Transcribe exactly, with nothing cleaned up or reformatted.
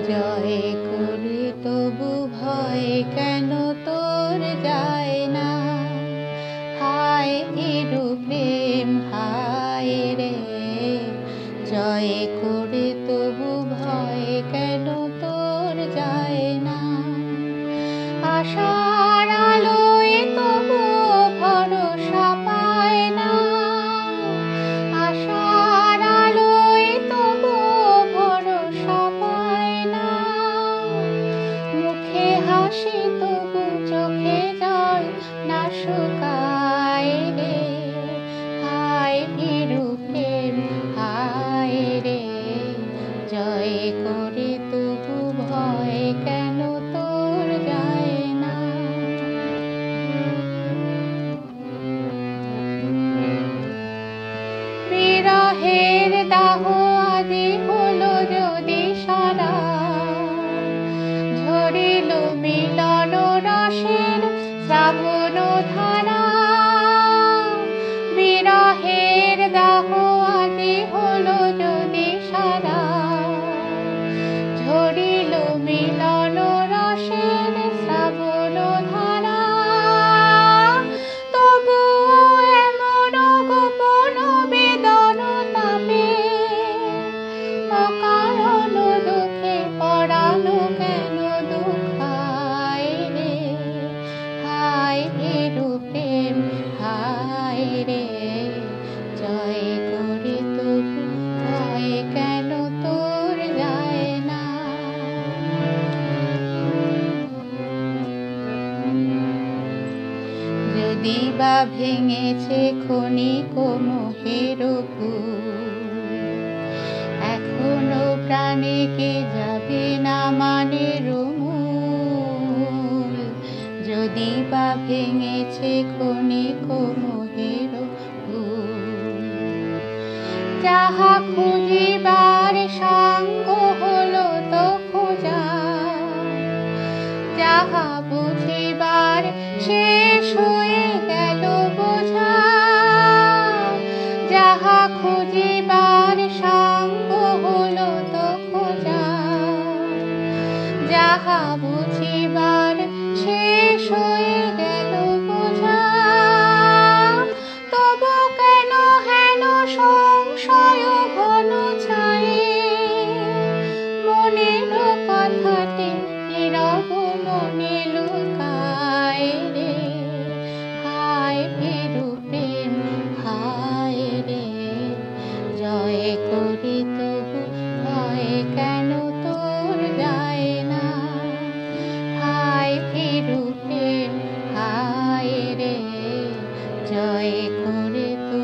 জয় করে তবু ভয় কেন তোর যায় না? হায় ভীরু প্রেম হায় রে, জয় করে তবু ভয় কেন তোর যায় না? আশার আলোয় তবু ভরসা পায় না, আশার আলোয় তবু ভরসা পায় না। মুখে হাসি তবু চোখে জল না শুকায় রে, হায় ভীরু প্রেম হায় রে, জয় করে তবু ভয় কেন তোর যায় না? বিরহের দাহ আদি হলো যদি সারা, ঝরিল মিলন রসের শ্রাবণ ধারা। বিরহের দাহ আদি হলো যদি সারা, ঝরিল মিলন রসের শ্রাবণ ধারা। তবুও এমন গোপন বেদন তাপে, অকারণ দুঃখে পরাণ কেন দুঃখায় রে, হায় ভীরু প্রেম হায় রে, জয় করে তবু ভয় কেন তোর যায় না? যদি বা ভেঙেছে ক্ষণিক মোহের ফুল, এখনো প্রাণে কে যাবে না মানে রুমুল। যদি বা ভেঙেছে ক্ষণিক মোহের ফুল, যাহা খুঁজিবার সাঙ্গ হলো তো খোঁজা, যাহা বুঝিবার শেষ হয়ে গেল বোঝা। যাহা খুঁজিবার সাঙ্গ হলো তো খোঁজা, যাহা বুঝিবার শেষ হয়ে গেল বোঝা। তবু কেন হেন সংশয় ঘন ছায়ে, মনের কথাটি নীরব মনে লুকায় রে, হায় ভীরু প্রেম হায় রে, জয় করে তবু ভয় কেন তোর যায় না? হায় ভীরু প্রেম হায় রে, জয় করে তো